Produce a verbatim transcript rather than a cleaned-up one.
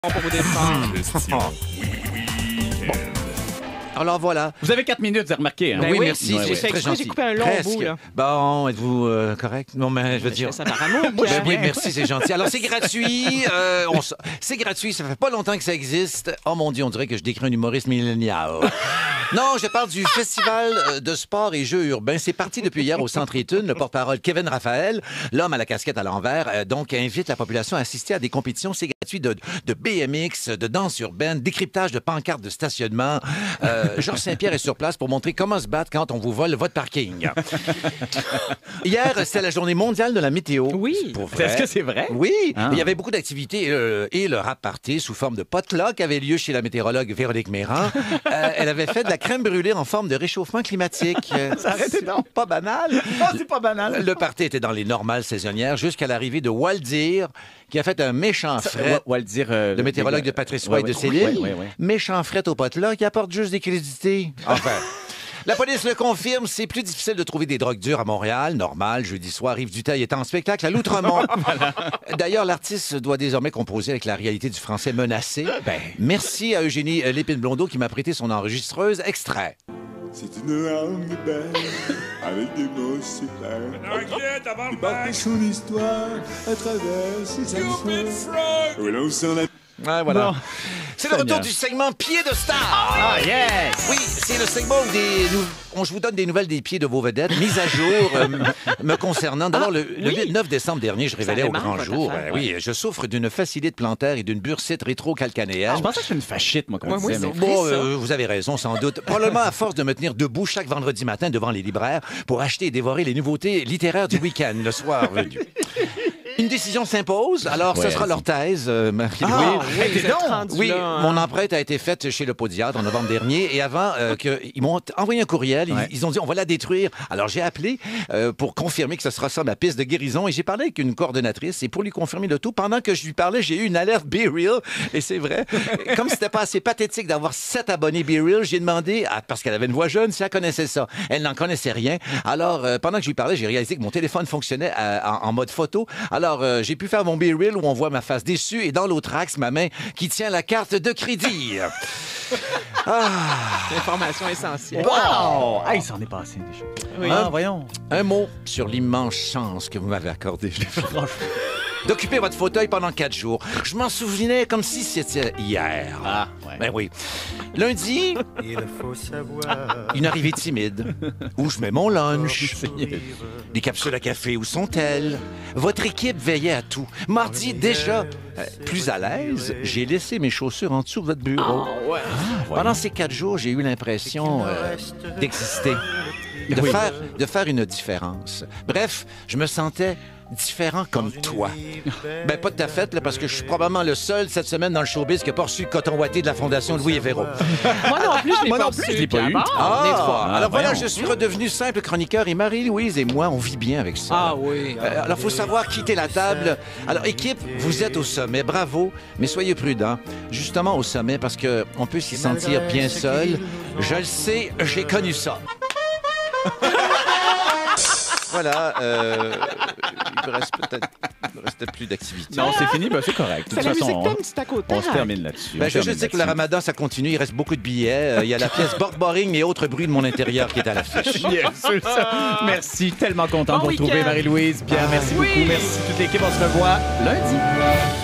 Pour vous défendre. Bon. Alors voilà. Vous avez quatre minutes, vous avez remarqué. Hein? Ben oui, oui, merci, ouais, c'est ouais. très gentil. J'ai coupé un long Presque. bout, là. Bon, êtes-vous euh, correct? Non, mais je veux dire... Ça par amour, moi, Ben oui, merci, c'est gentil. Alors, c'est gratuit. euh, on s- c'est gratuit, ça fait pas longtemps que ça existe. Oh mon Dieu, on dirait que je décris un humoriste millénial. Non, je parle du Festival de sport et jeux urbains. C'est parti depuis hier au Centre Études. Le porte-parole Kevin Raphaël, l'homme à la casquette à l'envers, euh, donc invite la population à assister à des compétitions. C'est gratuit de, de B M X, de danse urbaine, décryptage de pancartes de stationnement. Euh, Georges Saint-Pierre est sur place pour montrer comment se battre quand on vous vole votre parking. Hier, c'était la journée mondiale de la météo. Oui. Pour vrai. Est-ce que c'est vrai? Oui, Ah. il y avait beaucoup d'activités euh, et le rap party sous forme de potluck avait lieu chez la météorologue Véronique Méran. Euh, elle avait fait de la crème brûlée en forme de réchauffement climatique. Euh, Arrêtez c'est donc. pas banal. Ah, c'est pas banal. Le party était dans les normales saisonnières jusqu'à l'arrivée de Waldir, qui a fait un méchant fret. On va le dire. euh, Le météorologue de Patrice Roy ouais, de ouais. Céline. Oui, oui, oui. Méchant fret au potluck qui apporte juste des crédités. Enfin. La police le confirme, c'est plus difficile de trouver des drogues dures à Montréal. Normal, jeudi soir, Rive du Teil est en spectacle à l'Outremont. D'ailleurs, l'artiste doit désormais composer avec la réalité du français menacé. Ben, merci à Eugénie euh, Lépine-Blondeau qui m'a prêté son enregistreuse. Extrait. C'est une langue belle, avec des mots super. Il partage son histoire à travers ses accents. Oui, là, on sent la... Ouais, voilà. Bon. C'est le retour Seigneur. du segment Pied de Star. Ah, yes! Oui, c'est le segment où des nou- on, je vous donne des nouvelles des pieds de vos vedettes, mises à jour euh, m- me concernant. D'abord, le, le oui. neuf décembre dernier, je révélais au démarre, grand votre jour, affaire, ben oui, je souffre d'une facilite plantaire et d'une bursite rétro-calcanéenne. Je pensais que c'était une fachite, moi, comme Ouais, on moi, disait. c'est mais- vrai, Bon, ça. euh, vous avez raison, sans doute. Probablement à force de me tenir debout chaque vendredi matin devant les libraires pour acheter et dévorer les nouveautés littéraires du week-end, le soir venu. Une décision s'impose, alors ce Ouais, sera vas-y. leur thèse, euh, Marie-Louise. Ah, oui, Hey, vous t'es êtes donc. rendu Oui, là, hein. mon empreinte a été faite chez le Podiatre en novembre dernier et avant euh, que, ils m'ont envoyé un courriel, ils, Ouais. ils ont dit on va la détruire. Alors j'ai appelé euh, pour confirmer que ce sera ça ma piste de guérison et j'ai parlé avec une coordonnatrice et pour lui confirmer le tout, pendant que je lui parlais, j'ai eu une alerte Be Real et c'est vrai. Comme c'était pas assez pathétique d'avoir sept abonnés Be Real, j'ai demandé, à- parce qu'elle avait une voix jeune, si elle connaissait ça. Elle n'en connaissait rien. Alors euh, pendant que je lui parlais, j'ai réalisé que mon téléphone fonctionnait euh, en, en mode photo. Alors euh, j'ai pu faire mon Be Real où on voit ma face déçue et dans l'autre axe, ma main qui tient la carte de crédit. Information essentielle. Wow! Hey, il s'en est passé des choses. Oui. Ah, voyons. Un mot sur l'immense chance que vous m'avez accordée. D'occuper votre fauteuil pendant quatre jours. Je m'en souvenais comme si c'était hier. Ah, ouais. Ben oui. Lundi, une arrivée timide. Où je mets mon lunch. Des capsules à café, où sont-elles? Votre équipe veillait à tout. Mardi, déjà, euh, plus à l'aise, j'ai laissé mes chaussures en dessous de votre bureau. Pendant ces quatre jours, j'ai eu l'impression euh, d'exister. De, Oui. faire, de faire une différence. Bref, je me sentais différent comme toi. Ben, pas de ta fête, là, parce que je suis probablement le seul cette semaine dans le showbiz qui n'a pas reçu le coton ouaté de la Fondation Louis et Véro. Moi non plus, je l'ai Moi pas non plus, reçu. je l'ai pas Puis eu. à bord, Ah, on est trois. alors voilà, voyons. je suis redevenu simple chroniqueur et Marie-Louise et moi, on vit bien avec ça. Ah oui. Euh, alors, il faut savoir quitter la table. Alors, équipe, vous êtes au sommet. Bravo, mais soyez prudents. Justement au sommet, parce qu'on peut s'y sentir bien seul. Je le sais, j'ai connu ça. Voilà, euh, il me reste peut-être il me reste peut-être plus d'activité. Non, c'est fini, ben, c'est correct. De C'est toute la façon, musique on, thème du tac au tac. on se termine là-dessus. Ben, On je veux termine juste dire que le là-dessus. ramadan, ça continue. Il reste beaucoup de billets. Euh, Il y a la pièce Board Boring et autres bruits de mon intérieur qui est à l'affiche. Bien sûr, ça. Merci, tellement content Bon de vous retrouver, week-end. Marie-Louise. Pierre, merci Oui. beaucoup. Merci toute l'équipe. On se revoit lundi.